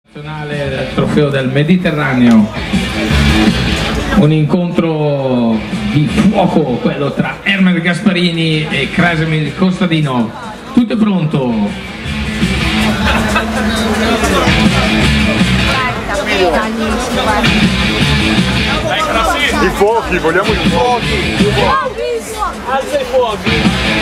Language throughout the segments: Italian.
Nazionale del trofeo del Mediterraneo, un incontro di fuoco, quello tra Hermes Gasparini e Krasimir Kostadinov. Tutto è pronto? I fuochi, vogliamo i fuochi! Alza i fuochi!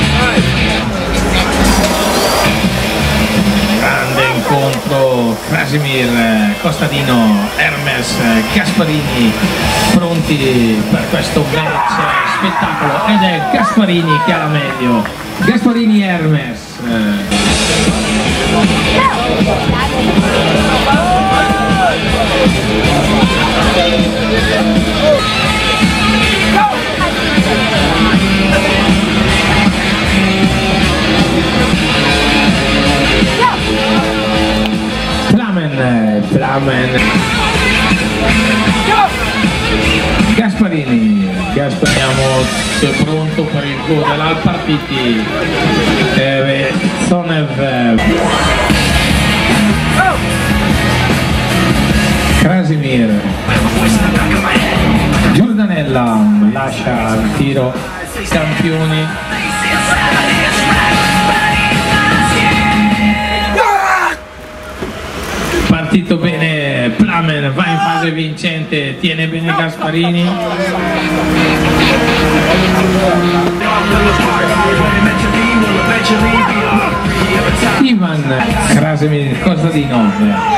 Grande incontro, Krasimir Kostadinov, Hermes Gasparini pronti per questo match spettacolo, ed è Gasparini che ha la meglio. Gasparini Hermes. Plamen. Gasparini, sei pronto per il gol della partita. Sonev. Krasimir. Giordanella lascia il tiro, campioni. Partito bene Plamen, va in fase vincente, tiene bene Gasparini. Ivan Krasimir Kostadinov.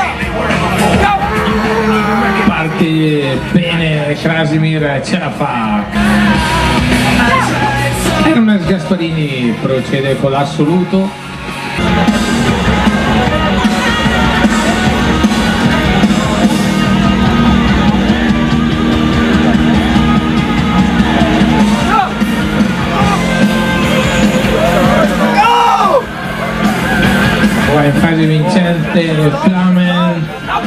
Parte bene Krasimir, ce la fa. Hermes Gasparini procede con l'assoluto. In fase vincente Plamen.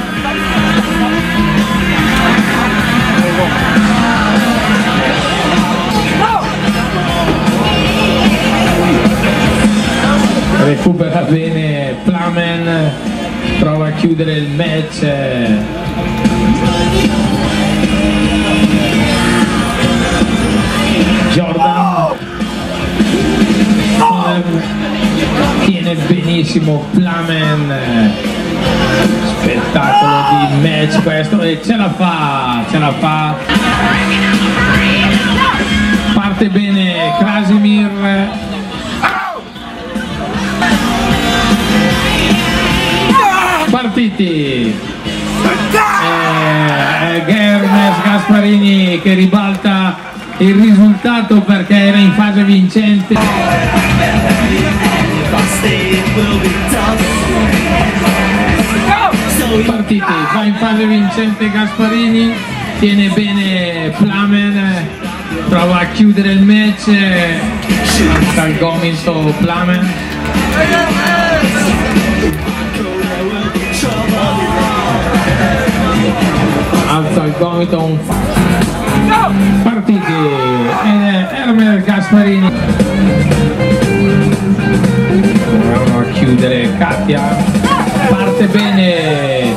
Recupera bene Plamen, prova a chiudere il match. Jordan tiene benissimo Plamen, spettacolo di match questo, e ce la fa. Parte bene Krasimir. Partiti. Hermes Gasparini che ribalta il risultato perché era in fase vincente. Partiti, va in fase vincente Gasparini, tiene bene Plamen, prova a chiudere il match, alza il gomito Plamen. Alza il gomito, partiti, ed è Hermes Gasparini. Proviamo a chiudere Katia, parte bene.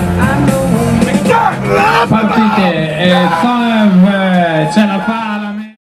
Partite, e Sonev ce la fa.